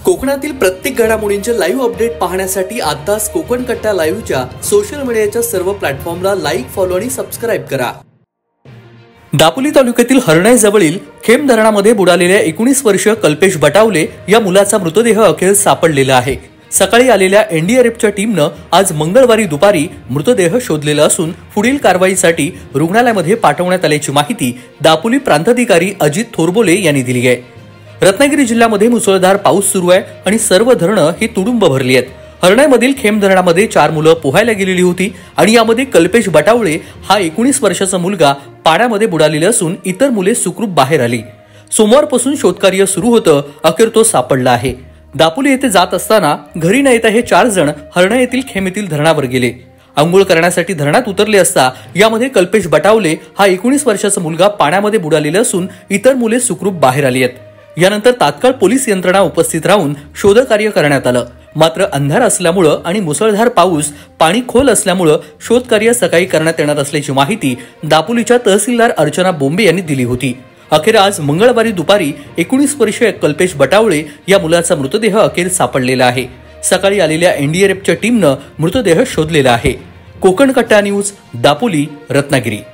कोकणातील प्रत्येक घडामोडींचे लाईव्ह अपडेट पाहण्यासाठी आताच कोकण कट्टा लाईव्हच्या सोशल मीडियाच्या सर्व प्लॅटफॉर्मला लाईक, फॉलो आणि सबस्क्राईब करा। दापोली तालुक्यातील हरणाई जवळील खेम धरणामध्ये बुडालेल्या 19 वर्षीय कल्पेश बटावले या मुलाचा मृतदेह अखेर सापडलेला आहे। सकाळी आलेल्या एनडीआरएफच्या टीमने आज मंगळवारी दुपारी मृतदेह शोधलेला असून पुढील कारवाईसाठी रुग्णालयामध्ये पाठवण्यात आल्याची माहिती दापोली प्रांताधिकारी अजित थोरबोले यांनी दिली आहे। रत्नागिरी जिल्ह्यामध्ये मुसळधार पाऊस सुरू आहे आणि सर्व धरणं ही तुडुंब भरली आहेत। हरणाईमधील खेम धरणामध्ये 4 मुलं पोहायला गेलेली होती आणि यामध्ये कल्पेश बटावळे हा 19 वर्षाचा मुलगा पाण्यामध्ये बुडालेला असून इतर मुले सुखरूप बाहेर आली। सोमवारपासून शोधकार्य सुरू होतं, अखेर तो सापडला आहे। दापोली येथे जात असताना घरी न येता हे 4 जण हरणाई येथील खेम येथील धरणावर गेले। अंघोळ करण्यासाठी धरणात उतरले असता यामध्ये कल्पेश बटावले हा 19 वर्षाचा मुलगा पाण्यामध्ये बुडालेला असून इतर मुले सुखरूप बाहेर आली आहेत। यानंतर तात्काळ पोलीस यंत्रणा उपस्थित राहून शोधकार्य करण्यात आलं। मात्र अंधार असल्यामुळे आणि मुसळधार पाऊस पाणी खोल असल्यामुळे शोधकार्य सकाळी करण्यात येणार असल्याची माहिती दापोलीच्या तहसीलदार अर्चना बोंबे यांनी दिली होती। अखेर आज मंगळवारी दुपारी 19 वर्षीय कल्पेश बटावळे या मुलाचा मृतदेह अखेर सापडलेला आहे। सकाळी आलेल्या एनडीआरएफच्या टीमने मृतदेह शोधलेला आहे। कोकण कट्टा न्यूज, दापोली, रत्नागिरी।